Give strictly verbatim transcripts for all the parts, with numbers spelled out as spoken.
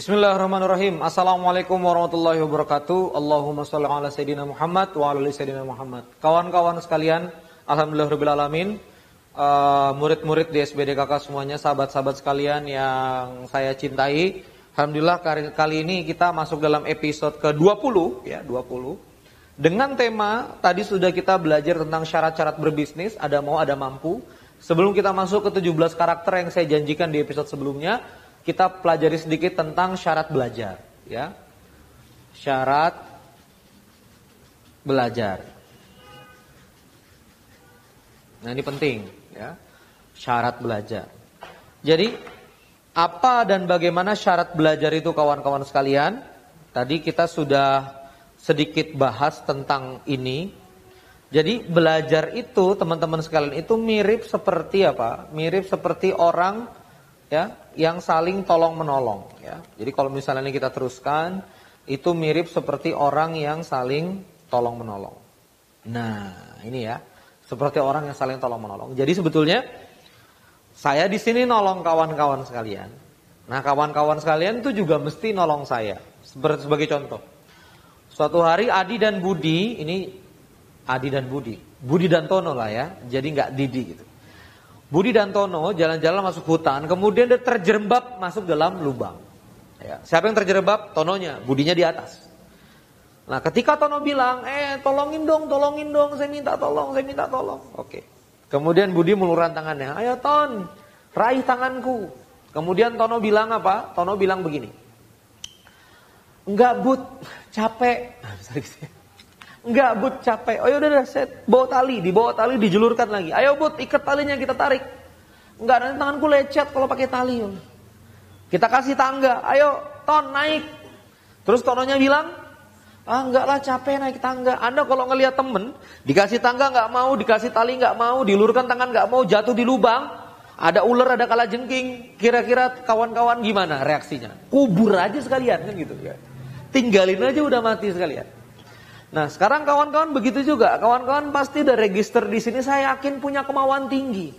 Bismillahirrahmanirrahim. Assalamualaikum warahmatullahi wabarakatuh. Allahumma sholli ala sayyidina Muhammad wa ala ali sayyidina Muhammad. Kawan-kawan sekalian, alhamdulillahirabbil alamin. Uh, murid-murid di S B D K K semuanya, sahabat-sahabat sekalian yang saya cintai. Alhamdulillah kali, kali ini kita masuk dalam episode ke dua puluh ya, dua puluh. Dengan tema tadi sudah kita belajar tentang syarat-syarat berbisnis, ada mau ada mampu. Sebelum kita masuk ke tujuh belas karakter yang saya janjikan di episode sebelumnya, kita pelajari sedikit tentang syarat belajar, ya. Syarat belajar. Nah, ini penting, ya. Syarat belajar. Jadi, apa dan bagaimana syarat belajar itu, kawan-kawan sekalian? Tadi kita sudah sedikit bahas tentang ini. Jadi, belajar itu, teman-teman sekalian, itu mirip seperti apa? Mirip seperti orang, ya, yang saling tolong menolong, ya. Jadi kalau misalnya ini kita teruskan, itu mirip seperti orang yang saling tolong menolong. Nah, ini ya, seperti orang yang saling tolong menolong. Jadi sebetulnya saya di sini nolong kawan-kawan sekalian. Nah, kawan-kawan sekalian itu juga mesti nolong saya. Seperti sebagai contoh. Suatu hari Adi dan Budi, ini Adi dan Budi, Budi dan Tono lah ya. Jadi nggak Didi gitu. Budi dan Tono jalan-jalan masuk hutan, kemudian dia terjerembab masuk dalam lubang. Ya, siapa yang terjerembab? Tononya, Budinya di atas. Nah, ketika Tono bilang, eh tolongin dong, tolongin dong, saya minta tolong, saya minta tolong. Oke. Kemudian Budi meluruskan tangannya, ayo Ton, raih tanganku. Kemudian Tono bilang apa? Tono bilang begini, enggak Bud, capek. Enggak Bud, capek. Oh yaudah, udah, saya bawa tali, dibawa tali, dijulurkan lagi. Ayo Bud, ikat talinya, kita tarik. Enggak, nanti tanganku lecet kalau pakai tali. Kita kasih tangga. Ayo Ton, naik. Terus Tononya bilang, ah enggak lah, capek naik tangga. Anda kalau ngelihat temen dikasih tangga enggak mau, dikasih tali enggak mau, diluruskan tangan enggak mau, jatuh di lubang, ada ular, ada kalajengking, kira-kira kawan-kawan gimana reaksinya? Kubur aja sekalian kan gitu ya. Tinggalin aja, udah mati sekalian. Nah, sekarang kawan-kawan begitu juga. Kawan-kawan pasti udah register di sini, saya yakin punya kemauan tinggi.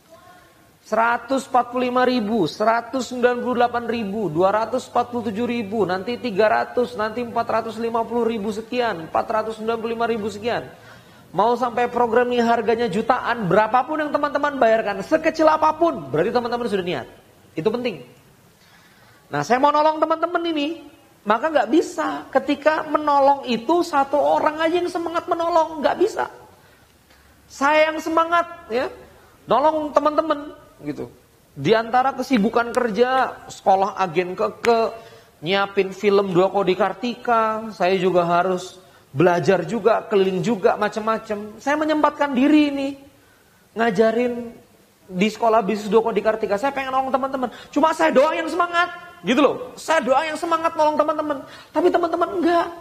seratus empat puluh lima ribu, seratus sembilan puluh delapan ribu, dua ratus empat puluh tujuh ribu, nanti tiga ratus, nanti empat ratus lima puluh ribu sekian, empat ratus sembilan puluh lima ribu sekian. Mau sampai program ini harganya jutaan, berapapun yang teman-teman bayarkan, sekecil apapun, berarti teman-teman sudah niat. Itu penting. Nah, saya mau nolong teman-teman ini. Maka gak bisa ketika menolong itu satu orang aja yang semangat menolong, gak bisa. Saya yang semangat ya, nolong teman-teman gitu. Di antara kesibukan kerja, sekolah agen keke, nyiapin film Dua Kodi Kartika, saya juga harus belajar juga, keliling juga, macam-macam. Saya menyempatkan diri ini ngajarin di sekolah bisnis Dua Kodi Kartika. Saya pengen nolong teman-teman. Cuma saya doang yang semangat. Gitu loh, saya doa yang semangat nolong teman-teman. Tapi teman-teman enggak.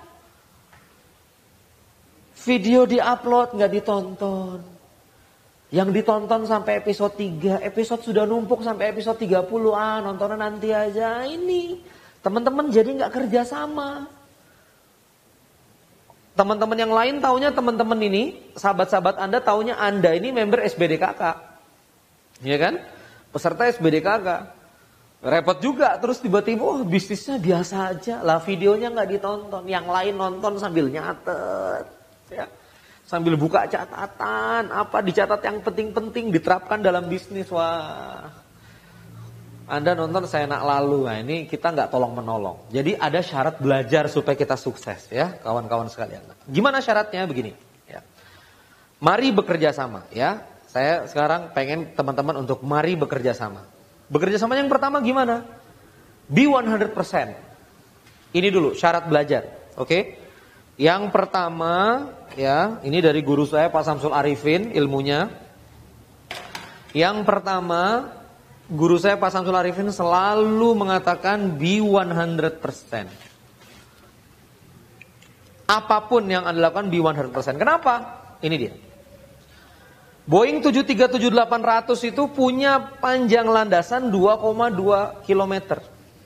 Video di-upload, enggak ditonton. Yang ditonton sampai episode tiga, episode sudah numpuk sampai episode tiga puluh. Ah, nontonnya nanti aja. Ini teman-teman jadi enggak kerja sama. Teman-teman yang lain taunya teman-teman ini, sahabat-sahabat Anda taunya Anda ini member S B D K K. Iya kan? Peserta S B D K K. Repot juga, terus tiba-tiba oh bisnisnya biasa aja lah, videonya nggak ditonton, yang lain nonton sambil nyatet, ya, sambil buka catatan, apa dicatat yang penting-penting diterapkan dalam bisnis. Wah, Anda nonton saya nak lalu, nah ini kita nggak tolong menolong. Jadi ada syarat belajar supaya kita sukses, ya kawan-kawan sekalian. Gimana syaratnya? Begini, ya, mari bekerja sama, ya. Saya sekarang pengen teman-teman untuk mari bekerja sama. Bekerja sama yang pertama gimana? Be seratus persen. Ini dulu syarat belajar, oke? Okay? Yang pertama, ya, ini dari guru saya Pak Samsul Arifin ilmunya. Yang pertama, guru saya Pak Samsul Arifin selalu mengatakan be seratus persen. Apapun yang Anda lakukan be seratus persen. Kenapa? Ini dia. Boeing tujuh tiga tujuh delapan ratus itu punya panjang landasan dua koma dua kilometer.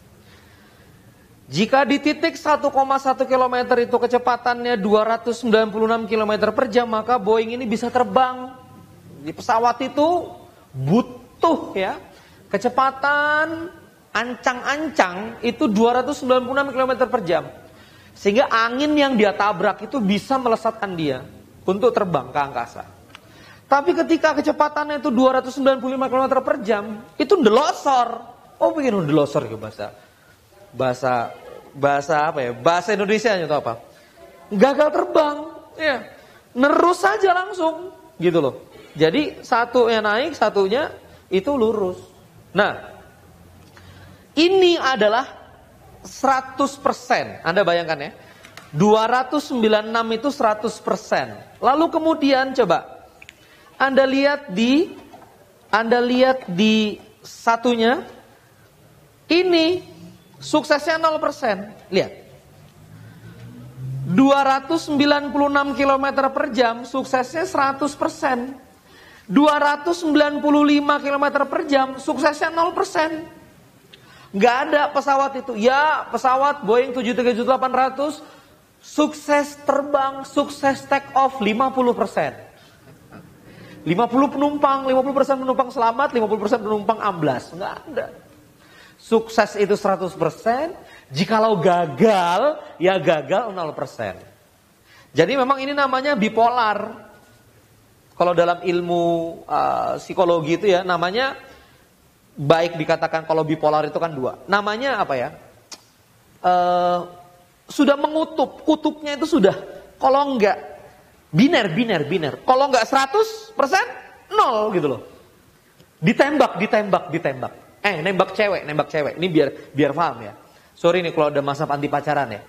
Jika di titik satu koma satu kilometer itu kecepatannya dua ratus sembilan puluh enam kilometer per jam, maka Boeing ini bisa terbang. Di pesawat itu butuh ya kecepatan ancang-ancang itu dua ratus sembilan puluh enam kilometer per jam. Sehingga angin yang dia tabrak itu bisa melesatkan dia untuk terbang ke angkasa. Tapi ketika kecepatannya itu dua ratus sembilan puluh lima kilometer per jam, itu ndelosor. Oh, begini ndelosor ke bahasa bahasa bahasa apa ya? Bahasa Indonesia itu apa? Gagal terbang, ya. Nerus saja langsung, gitu loh. Jadi satunya naik, satunya itu lurus. Nah, ini adalah seratus persen. Anda bayangkan ya. dua ratus sembilan puluh enam itu seratus persen. Lalu kemudian coba Anda lihat di Anda lihat di satunya. Ini suksesnya nol persen. Lihat. dua ratus sembilan puluh enam kilometer per jam suksesnya seratus persen. dua ratus sembilan puluh lima kilometer per jam suksesnya nol persen. Gak ada pesawat itu. Ya, pesawat Boeing tujuh tiga tujuh delapan ratus sukses terbang, sukses take off lima puluh persen. lima puluh penumpang, lima puluh persen penumpang selamat, lima puluh persen penumpang amblas. Gak ada. Sukses itu seratus persen, jikalau gagal, ya gagal nol persen. Jadi memang ini namanya bipolar. Kalau dalam ilmu uh, psikologi itu ya, namanya baik dikatakan kalau bipolar itu kan dua. Namanya apa ya? Uh, sudah mengutub, kutubnya itu sudah. Kalau enggak, biner, biner, biner. Kalau enggak seratus persen, nol gitu loh. Ditembak, ditembak, ditembak. Eh, nembak cewek, nembak cewek. Ini biar biar paham ya. Sorry nih kalau ada masa anti pacaran ya.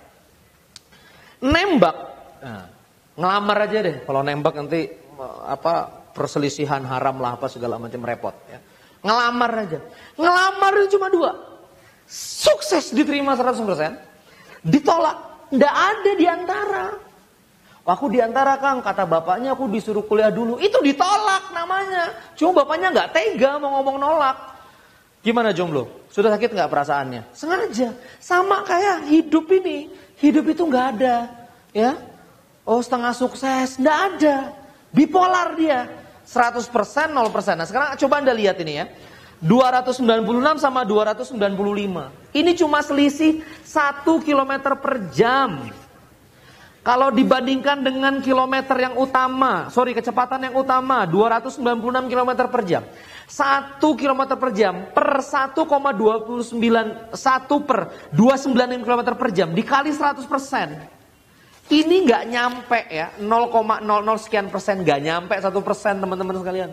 Nembak, nah, ngelamar aja deh. Kalau nembak nanti apa perselisihan haram lah apa segala macam repot ya. Ngelamar aja. Ngelamar itu cuma dua. Sukses diterima seratus persen. Ditolak. Nggak ada di antara. Aku di antara Kang, kata bapaknya aku disuruh kuliah dulu. Itu ditolak namanya. Cuma bapaknya nggak tega mau ngomong nolak. Gimana jomblo? Sudah sakit nggak perasaannya? Sengaja. Sama kayak hidup ini. Hidup itu nggak ada. Ya. Oh setengah sukses. Nggak ada. Bipolar dia. seratus persen, nol persen. Nah sekarang coba Anda lihat ini ya. dua ratus sembilan puluh enam sama dua ratus sembilan puluh lima. Ini cuma selisih satu kilometer per jam. Kalau dibandingkan dengan kilometer yang utama, sorry kecepatan yang utama, dua ratus sembilan puluh enam kilometer per jam. satu kilometer per jam per satu koma dua sembilan, satu per dua ratus sembilan puluh enam kilometer per jam dikali seratus persen. Ini nggak nyampe ya, nol koma nol nol sekian persen, nggak nyampe satu persen teman-teman sekalian.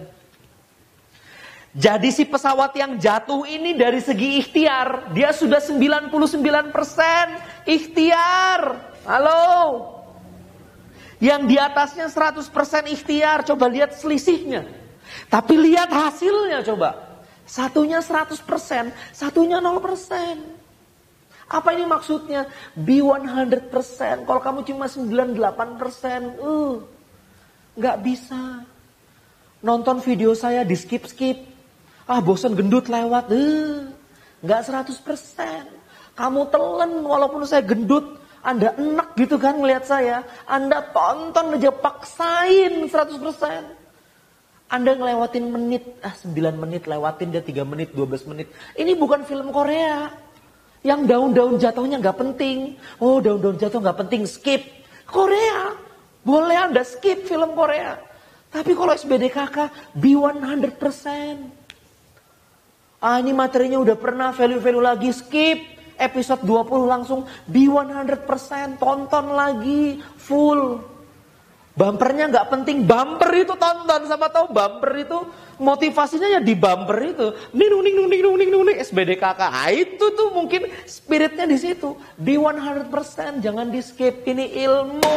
Jadi si pesawat yang jatuh ini dari segi ikhtiar, dia sudah sembilan puluh sembilan persen ikhtiar. Halo. Yang di atasnya seratus persen ikhtiar, coba lihat selisihnya. Tapi lihat hasilnya coba. Satunya seratus persen, satunya nol persen. Apa ini maksudnya? Be seratus persen. Kalau kamu cuma sembilan puluh delapan persen, uh, nggak bisa. Nonton video saya di skip-skip. Ah bosan gendut lewat. Uh, nggak seratus persen. Kamu telan walaupun saya gendut. Anda enak gitu kan ngelihat saya. Anda tonton aja paksain seratus persen. Anda ngelewatin menit. Ah sembilan menit lewatin dia tiga menit, dua belas menit. Ini bukan film Korea. Yang daun-daun jatuhnya gak penting. Oh daun-daun jatuh gak penting, skip. Korea. Boleh Anda skip film Korea. Tapi kalau S B D K K, be seratus persen. Ah ini materinya udah pernah, value-value lagi, skip. Episode dua puluh langsung be seratus persen, tonton lagi full. Bumpernya nggak penting, bumper itu tonton, sama tahu bumper itu motivasinya ya di bumper itu. Ning ning ning ning ning ning S B D K K. Ah, itu tuh mungkin spiritnya di situ. Be seratus persen, jangan di skip, ini ilmu.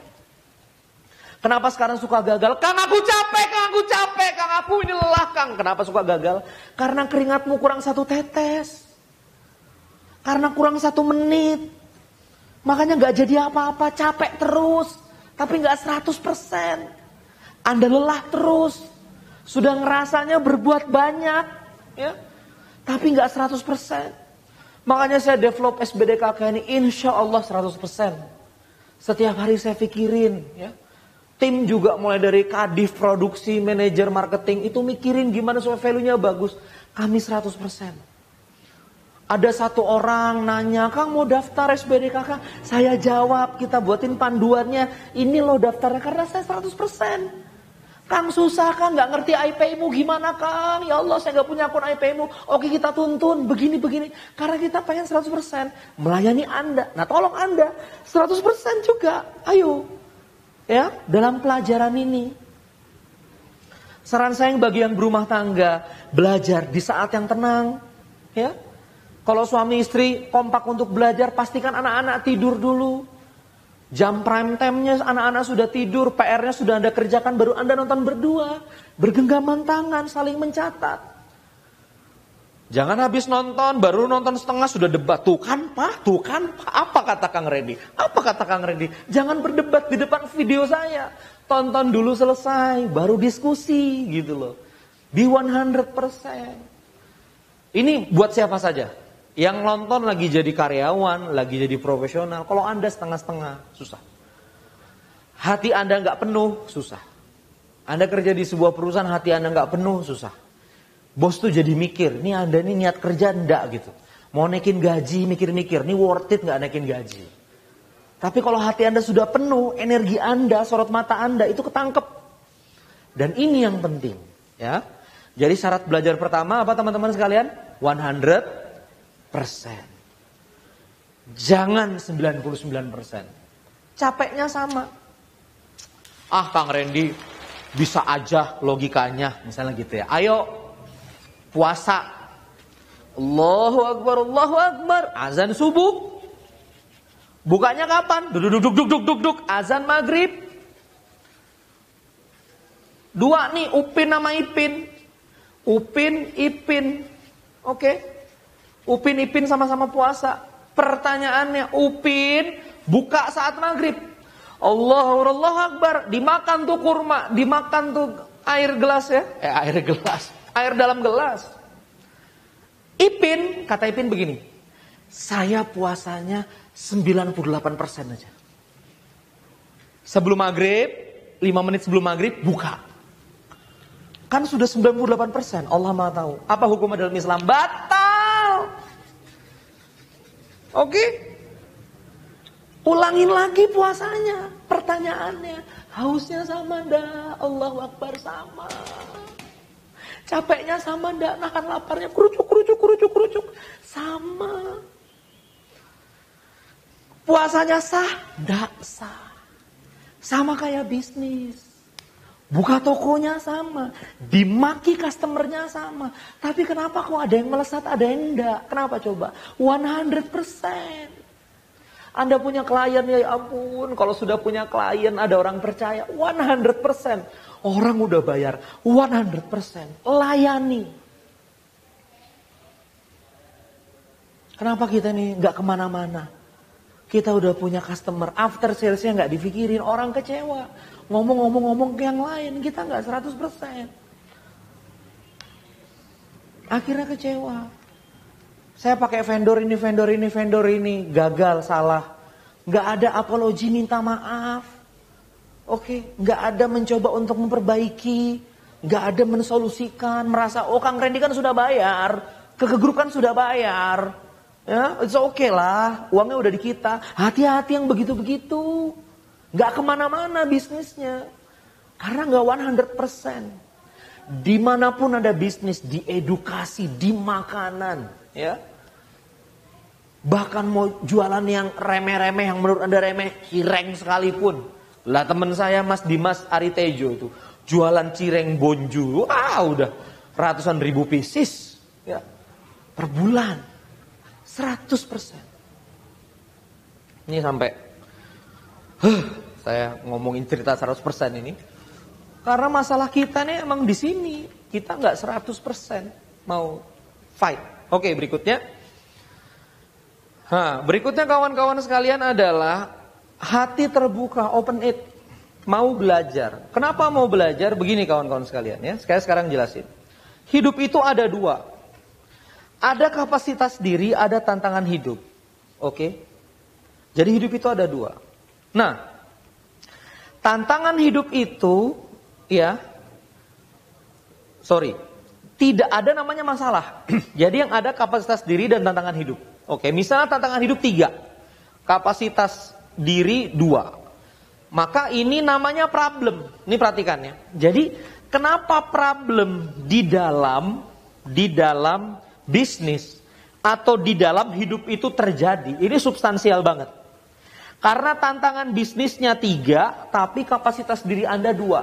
Kenapa sekarang suka gagal? Kang aku capek, Kang aku capek, Kang aku ini lelah, Kang. Kenapa suka gagal? Karena keringatmu kurang satu tetes. Karena kurang satu menit. Makanya gak jadi apa-apa, capek terus. Tapi gak seratus persen. Anda lelah terus. Sudah ngerasanya berbuat banyak. Ya, tapi gak seratus persen. Makanya saya develop S B D K K ini insya Allah seratus persen. Setiap hari saya pikirin. Ya. Tim juga mulai dari kadif, produksi, manajer, marketing. Itu mikirin gimana supaya value-nya bagus. Kami seratus persen. Ada satu orang nanya, Kang mau daftar S B D K K? Saya jawab, kita buatin panduannya. Ini loh daftarnya karena saya seratus persen. Kang susah Kang, gak ngerti I P I-mu gimana Kang? Ya Allah saya gak punya akun I P I-mu. Oke kita tuntun, begini-begini. Karena kita pengen seratus persen melayani Anda. Nah tolong Anda seratus persen juga. Ayo. Ya, dalam pelajaran ini. Saran saya yang bagi yang berumah tangga, belajar di saat yang tenang. Ya. Kalau suami istri kompak untuk belajar, pastikan anak-anak tidur dulu. Jam prime time-nya anak-anak sudah tidur, P R-nya sudah Anda kerjakan, baru Anda nonton berdua. Bergenggaman tangan, saling mencatat. Jangan habis nonton, baru nonton setengah sudah debat. Tuh kan Pak, tuh kan Pak. Apa kata Kang Randy? Apa kata Kang Randy? Jangan berdebat di depan video saya. Tonton dulu selesai, baru diskusi gitu loh. Be seratus persen. Ini buat siapa saja? Yang nonton lagi jadi karyawan, lagi jadi profesional. Kalau Anda setengah-setengah, susah. Hati Anda nggak penuh, susah. Anda kerja di sebuah perusahaan, hati Anda nggak penuh, susah. Bos tuh jadi mikir, nih Anda ini niat kerja enggak gitu. Mau naikin gaji, mikir-mikir, nih worth it nggak naikin gaji. Tapi kalau hati Anda sudah penuh, energi Anda, sorot mata Anda itu ketangkep. Dan ini yang penting, ya. Jadi syarat belajar pertama apa teman-teman sekalian? seratus persen. Jangan sembilan puluh sembilan persen. Capeknya sama. Ah Kang Randy, bisa aja logikanya, misalnya gitu ya. Ayo puasa. Allahu Akbar, Allahu Akbar. Azan subuh. Bukanya kapan? Duduk, duduk, duduk, duduk, duduk. Azan maghrib. Dua nih, Upin sama Ipin. Upin, Ipin. Oke. Okay. Upin, Ipin sama-sama puasa. Pertanyaannya, Upin buka saat maghrib. Allahu Allahu Akbar. Dimakan tuh kurma. Dimakan tuh air gelas ya. Eh air gelas. Air dalam gelas. Ipin, kata Ipin begini. Saya puasanya sembilan puluh delapan persen aja. Sebelum maghrib, lima menit sebelum maghrib, buka. Kan sudah sembilan puluh delapan persen. Allah Maha tahu. Apa hukumnya dalam Islam? Batal. Oke. Ulangin lagi puasanya. Pertanyaannya, hausnya sama enggak? Allahu Akbar sama. Capeknya sama enggak? Nahan laparnya kerucuk, kerucuk, kerucuk, kerucuk. Sama. Puasanya sah? Enggak sah. Sama kayak bisnis. Buka tokonya sama, dimaki customernya sama. Tapi kenapa kok ada yang melesat, ada yang enggak? Kenapa coba? seratus persen. Anda punya klien, ya ampun. Kalau sudah punya klien, ada orang percaya. seratus persen. Orang udah bayar. seratus persen. Layani. Kenapa kita nih nggak kemana-mana? Kita udah punya customer. After salesnya nggak dipikirin. Orang kecewa. Ngomong-ngomong-ngomong ke yang lain, kita nggak seratus persen. Akhirnya kecewa. Saya pakai vendor ini, vendor ini, vendor ini. Gagal, salah. Nggak ada apologi, minta maaf. Oke, nggak ada mencoba untuk memperbaiki. Nggak ada mensolusikan. Merasa, oh Kang Randy kan sudah bayar. Ke, ke grup kan sudah bayar. Ya, it's okay lah. Uangnya udah di kita. Hati-hati yang begitu-begitu. Gak kemana-mana bisnisnya. Karena gak seratus persen. Dimanapun ada bisnis, di edukasi, di makanan. Ya. Bahkan mau jualan yang remeh-remeh, yang menurut Anda remeh, cireng sekalipun. Lah teman saya Mas Dimas Aritejo itu. Jualan cireng bonju. Wah udah ratusan ribu pieces. Ya. Per bulan. seratus persen. Ini sampai... Huh, saya ngomongin cerita seratus persen ini. Karena masalah kita nih emang di sini. Kita nggak seratus persen mau fight. Oke, berikutnya. Nah, berikutnya kawan-kawan sekalian adalah hati terbuka, open it. Mau belajar. Kenapa mau belajar? Begini kawan-kawan sekalian ya. Saya sekarang jelasin. Hidup itu ada dua. Ada kapasitas diri, ada tantangan hidup. Oke. Jadi hidup itu ada dua. Nah, tantangan hidup itu, ya, sorry, Tidak ada namanya masalah. Jadi yang ada kapasitas diri dan tantangan hidup. Oke, misalnya tantangan hidup tiga, kapasitas diri dua. Maka ini namanya problem. Ini perhatikan ya. Jadi kenapa problem di dalam di dalam bisnis atau di dalam hidup itu terjadi? Ini substansial banget. Karena tantangan bisnisnya tiga, tapi kapasitas diri Anda dua.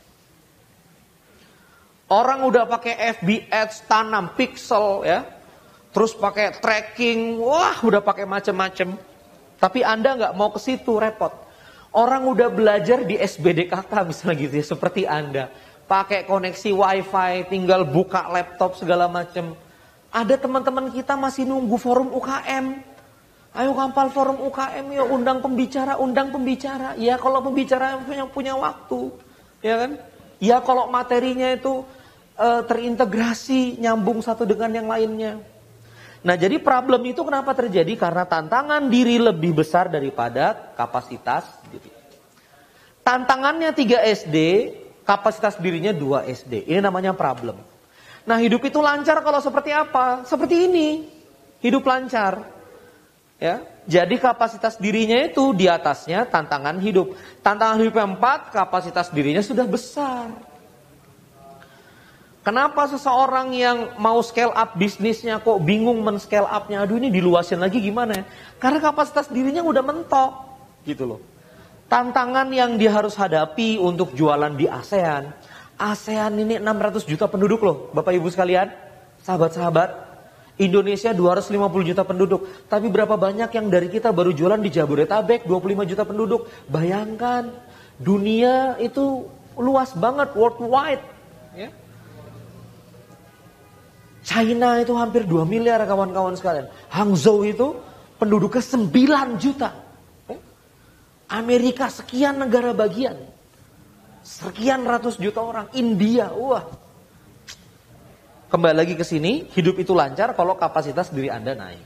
Orang udah pakai F B Ads, tanam pixel ya, terus pakai tracking, wah udah pakai macam-macam. Tapi Anda nggak mau ke situ, repot. Orang udah belajar di S B D K K misalnya gitu ya, seperti Anda, pakai koneksi wifi, tinggal buka laptop segala macam. Ada teman-teman kita masih nunggu forum U K M. Ayo kampal forum U K M ya, undang pembicara, undang pembicara. Ya kalau pembicara punya punya waktu, ya kan? Ya kalau materinya itu e, terintegrasi, nyambung satu dengan yang lainnya. Nah jadi problem itu kenapa terjadi? Karena tantangan diri lebih besar daripada kapasitas diri. Tantangannya tiga S D, kapasitas dirinya dua S D. Ini namanya problem. Nah hidup itu lancar kalau seperti apa? Seperti ini, hidup lancar. Ya, jadi kapasitas dirinya itu di atasnya tantangan hidup. Tantangan hidup yang empat, kapasitas dirinya sudah besar. Kenapa seseorang yang mau scale up bisnisnya kok bingung men-scale up-nya? Aduh ini diluasin lagi gimana ya? Karena kapasitas dirinya udah mentok gitu loh. Tantangan yang dia harus hadapi untuk jualan di ASEAN. ASEAN ini enam ratus juta penduduk loh, Bapak Ibu sekalian, sahabat-sahabat. Indonesia dua ratus lima puluh juta penduduk. Tapi berapa banyak yang dari kita baru jualan di Jabodetabek, dua puluh lima juta penduduk. Bayangkan, dunia itu luas banget, worldwide. Ya. China itu hampir dua miliar kawan-kawan sekalian. Hangzhou itu penduduknya sembilan juta. Ya. Amerika sekian negara bagian. Sekian ratus juta orang. India, wah. Kembali lagi ke sini, hidup itu lancar kalau kapasitas diri Anda naik.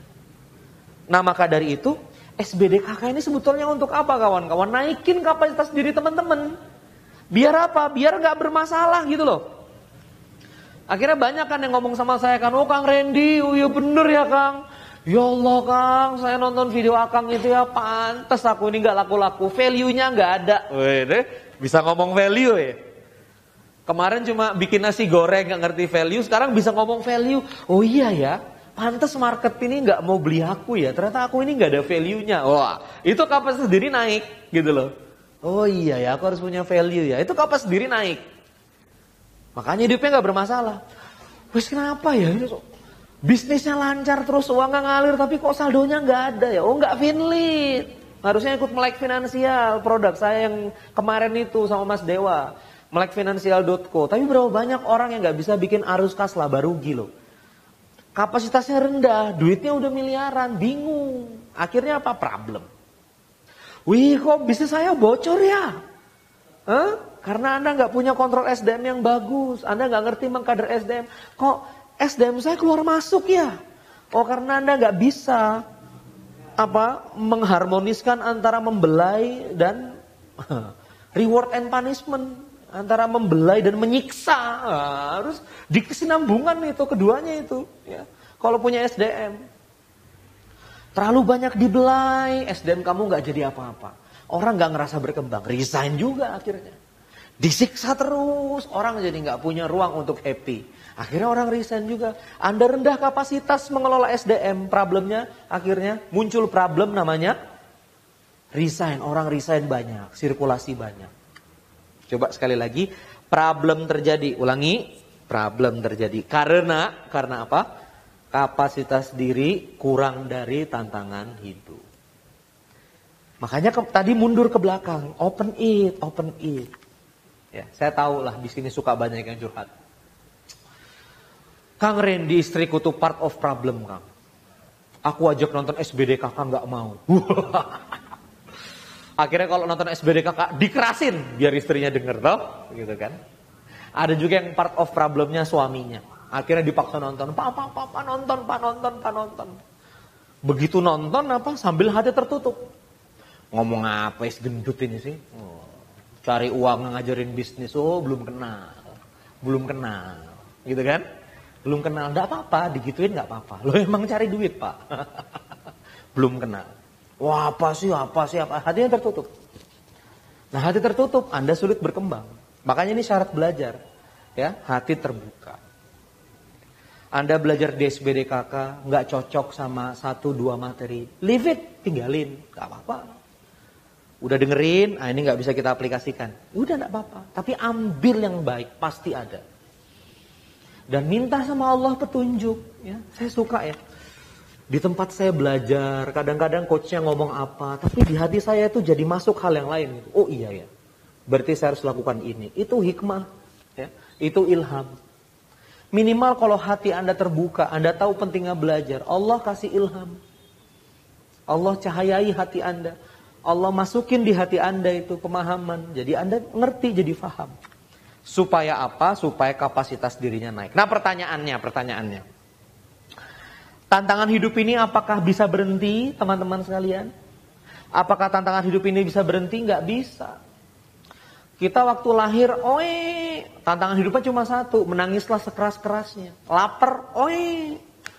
Nah maka dari itu, S B D K K ini sebetulnya untuk apa kawan-kawan? Naikin kapasitas diri teman-teman. Biar apa? Biar gak bermasalah gitu loh. Akhirnya banyak kan yang ngomong sama saya kan, oh Kang Randy, oh iya bener ya Kang. Ya Allah Kang, saya nonton video Akang itu ya, pantes aku ini gak laku-laku. Value-nya gak ada. Wih, bisa ngomong value ya. Kemarin cuma bikin nasi goreng gak ngerti value, sekarang bisa ngomong value. Oh iya ya, pantes market ini gak mau beli aku ya, ternyata aku ini gak ada value-nya. Wah, itu kapasitas diri naik gitu loh. Oh iya ya, aku harus punya value ya, itu kapasitas diri naik. Makanya hidupnya gak bermasalah. Wes kenapa ya, bisnisnya lancar terus, uangnya ngalir, tapi kok saldonya gak ada ya. Oh gak finlit, harusnya ikut melek finansial, produk saya yang kemarin itu sama Mas Dewa. melek finansial dot co. Tapi berapa banyak orang yang gak bisa bikin arus kas laba rugi loh. Kapasitasnya rendah, duitnya udah miliaran, bingung. Akhirnya apa? Problem. Wih kok bisnis saya bocor ya? Hah? Karena Anda gak punya kontrol S D M yang bagus. Anda gak ngerti mengkader S D M. Kok S D M saya keluar masuk ya? Oh karena Anda gak bisa apa mengharmoniskan antara membelai dan reward and punishment. Antara membelai dan menyiksa, nah, harus dikesinambungan itu keduanya itu. Ya. Kalau punya S D M, terlalu banyak dibelai, S D M kamu nggak jadi apa-apa. Orang nggak ngerasa berkembang, resign juga akhirnya. Disiksa terus, orang jadi nggak punya ruang untuk happy. Akhirnya orang resign juga. Anda rendah kapasitas mengelola S D M, problemnya akhirnya muncul problem namanya resign. Orang resign banyak, sirkulasi banyak. Coba sekali lagi, problem terjadi. Ulangi, problem terjadi. Karena, karena apa? Kapasitas diri kurang dari tantangan hidup. Makanya ke, tadi mundur ke belakang. Open it, open it. Ya, saya tahu lah di sini suka banyak yang curhat. Kang Randy, istriku tuh part of problem Kang. Aku ajak nonton S B D K K nggak mau. Akhirnya kalau nonton S B D K K dikerasin biar istrinya denger toh, gitu kan. Ada juga yang part of problemnya suaminya. Akhirnya dipaksa nonton, "Pak, pak, pak, pak nonton, pak nonton, pak nonton." Begitu nonton apa sambil hati tertutup. Ngomong apa is gendut ini sih? Oh, cari uang ngajarin bisnis, oh belum kenal. Belum kenal. Gitu kan? Belum kenal, enggak apa-apa, digituin enggak apa-apa. Lo emang cari duit, Pak. Belum kenal. Wah, apa sih, apa sih, apa. Hatinya tertutup. Nah, hati tertutup, Anda sulit berkembang. Makanya ini syarat belajar. Ya, hati terbuka. Anda belajar di S B D K K, nggak cocok sama satu dua materi, leave it, tinggalin, nggak apa-apa. Udah dengerin, ah ini nggak bisa kita aplikasikan, udah nggak apa-apa. Tapi ambil yang baik, pasti ada. Dan minta sama Allah petunjuk. Ya, saya suka ya. Di tempat saya belajar, kadang-kadang coachnya ngomong apa, tapi di hati saya itu jadi masuk hal yang lain. Oh iya ya, berarti saya harus lakukan ini. Itu hikmah, ya, itu ilham. Minimal kalau hati Anda terbuka, Anda tahu pentingnya belajar, Allah kasih ilham. Allah cahayai hati Anda. Allah masukin di hati Anda itu pemahaman. Jadi Anda ngerti, jadi faham. Supaya apa? Supaya kapasitas dirinya naik. Nah pertanyaannya, pertanyaannya. Tantangan hidup ini apakah bisa berhenti, teman-teman sekalian? Apakah tantangan hidup ini bisa berhenti? Nggak bisa. Kita waktu lahir, oi, tantangan hidupnya cuma satu, menangislah sekeras-kerasnya. Lapar, oi.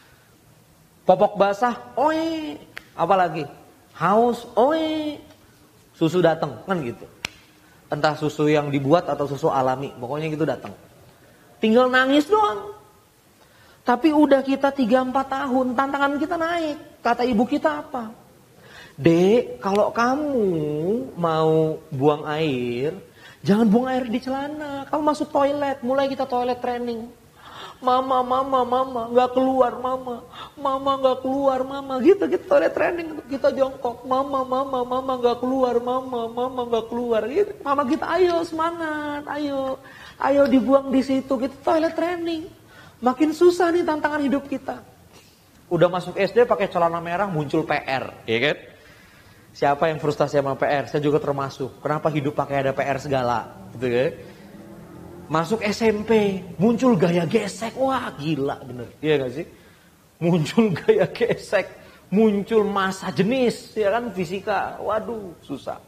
Popok basah, oi. Apalagi? Haus, oi. Susu datang, kan gitu. Entah susu yang dibuat atau susu alami, pokoknya gitu datang. Tinggal nangis doang. Tapi udah kita tiga empat tahun, tantangan kita naik. Kata ibu kita apa? Dek, kalau kamu mau buang air, jangan buang air di celana. Kamu masuk toilet, mulai kita toilet training. Mama, mama, mama, nggak keluar, mama. Mama nggak keluar, mama. Gitu, gitu toilet training. Kita jongkok, mama, mama, mama nggak keluar, mama, mama nggak keluar. Gitu. Mama kita, ayo semangat, ayo, ayo dibuang di situ. Gitu toilet training. Makin susah nih tantangan hidup kita. Udah masuk S D pakai celana merah, muncul P R, ya kan? Siapa yang frustasi sama P R? Saya juga termasuk. Kenapa hidup pakai ada P R segala? Gitu ya. Masuk S M P, muncul gaya gesek. Wah gila bener. Iya gak sih? Muncul gaya gesek. Muncul massa jenis. Ya kan fisika. Waduh susah.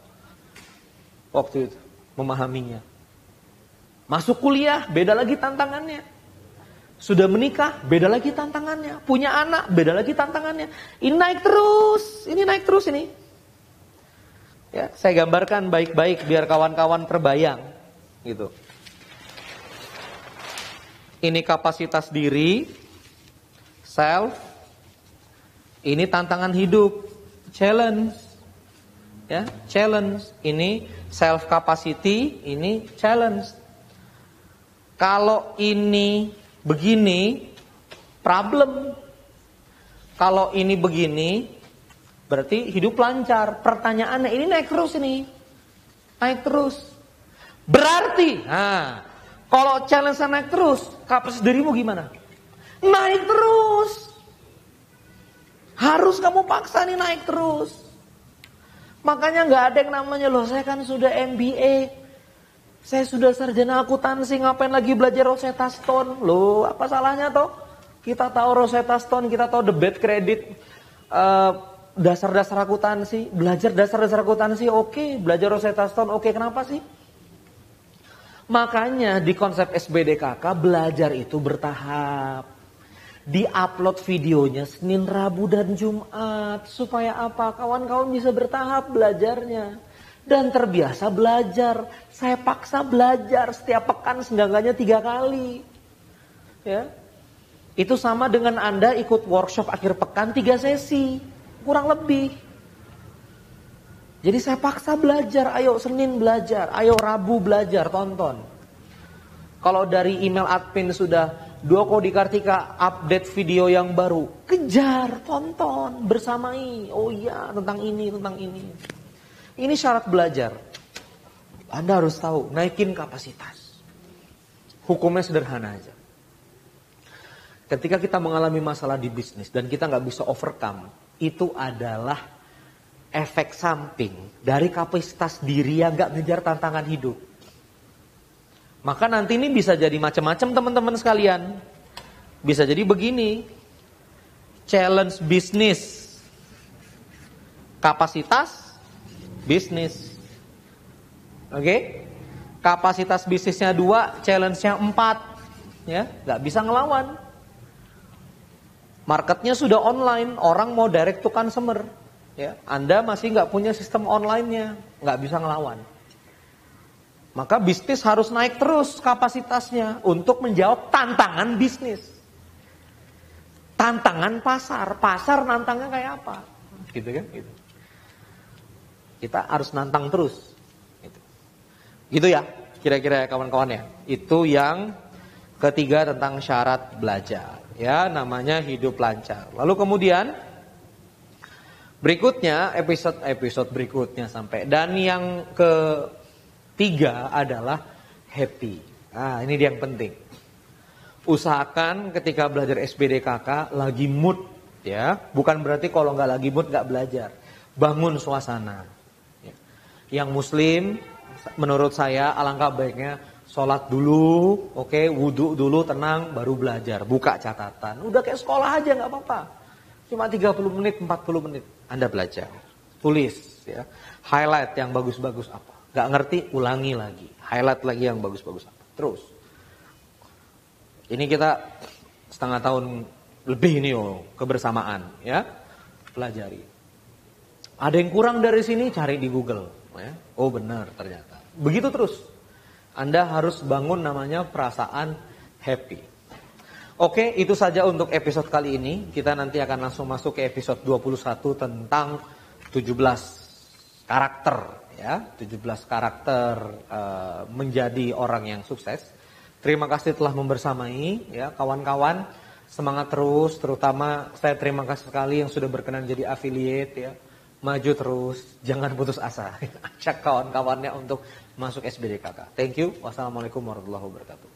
Waktu itu memahaminya. Masuk kuliah, beda lagi tantangannya. Sudah menikah, beda lagi tantangannya. Punya anak, beda lagi tantangannya. Ini naik terus. Ini naik terus ini. Ya, saya gambarkan baik-baik biar kawan-kawan terbayang gitu. Ini kapasitas diri, self. Ini tantangan hidup, challenge. Ya, challenge. Ini self capacity, ini challenge. Kalau ini begini, problem. Kalau ini begini, berarti hidup lancar. Pertanyaannya ini naik terus ini. Naik terus. Berarti, nah, kalau challenge naik terus, kapasitas dirimu gimana? Naik terus. Harus kamu paksa nih naik terus. Makanya nggak ada yang namanya, loh saya kan sudah M B A. Saya sudah sarjana akuntansi, ngapain lagi belajar Rosetta Stone? Loh, apa salahnya toh? Kita tahu Rosetta Stone, kita tahu debit kredit, uh, dasar-dasar akuntansi, belajar dasar-dasar akuntansi, oke, okay. Belajar Rosetta Stone, oke, okay. Kenapa sih? Makanya di konsep S B D K K belajar itu bertahap. Di-upload videonya Senin, Rabu, dan Jumat. Supaya apa? Kawan-kawan bisa bertahap belajarnya. Dan terbiasa belajar. Saya paksa belajar setiap pekan seenggaknya tiga kali. Ya, itu sama dengan Anda ikut workshop akhir pekan tiga sesi, kurang lebih. Jadi saya paksa belajar. Ayo Senin belajar, ayo Rabu belajar, tonton. Kalau dari email admin sudah Dua Kodi Kartika update video yang baru, kejar, tonton, bersamai. Oh iya, tentang ini, tentang ini. Ini syarat belajar. Anda harus tahu, naikin kapasitas. Hukumnya sederhana aja. Ketika kita mengalami masalah di bisnis dan kita nggak bisa overcome, itu adalah efek samping dari kapasitas diri yang nggak ngejar tantangan hidup. Maka nanti ini bisa jadi macam-macam teman-teman sekalian. Bisa jadi begini, challenge bisnis, kapasitas bisnis. Oke, okay? Kapasitas bisnisnya dua, challenge-nya empat, ya, nggak bisa ngelawan. Marketnya sudah online, orang mau direct to consumer. Ya, Anda masih nggak punya sistem online-nya, nggak bisa ngelawan. Maka bisnis harus naik terus kapasitasnya untuk menjawab tantangan bisnis. Tantangan pasar, pasar nantangnya kayak apa? Gitu kan? Gitu. Kita harus nantang terus. Gitu, gitu ya, kira-kira kawan-kawan ya. Itu yang ketiga tentang syarat belajar. Ya, namanya hidup lancar. Lalu kemudian berikutnya, episode-episode berikutnya sampai. Dan yang ketiga adalah happy. Nah, ini dia yang penting. Usahakan ketika belajar S B D K K lagi mood, ya. Bukan berarti kalau nggak lagi mood nggak belajar. Bangun suasana. Ya. Yang Muslim, menurut saya alangkah baiknya sholat dulu, oke, okay, wudhu dulu, tenang, baru belajar. Buka catatan. Udah kayak sekolah aja nggak apa-apa. Cuma tiga puluh menit, empat puluh menit Anda belajar. Tulis, ya. Highlight yang bagus-bagus apa. Gak ngerti, ulangi lagi. Highlight lagi yang bagus-bagus apa. Terus. Ini kita setengah tahun lebih nih oh, kebersamaan, ya. Pelajari. Ada yang kurang dari sini, cari di Google, ya. Oh benar ternyata. Begitu terus. Anda harus bangun namanya perasaan happy. Oke, itu saja untuk episode kali ini. Kita nanti akan langsung masuk ke episode dua puluh satu tentang tujuh belas karakter, ya. tujuh belas karakter uh, menjadi orang yang sukses. Terima kasih telah membersamai, ya kawan-kawan. Semangat terus, terutama saya terima kasih sekali yang sudah berkenan jadi affiliate, ya. Maju terus, jangan putus asa. Ajak kawan-kawannya untuk masuk S B D K K. Thank you. Wassalamualaikum warahmatullahi wabarakatuh.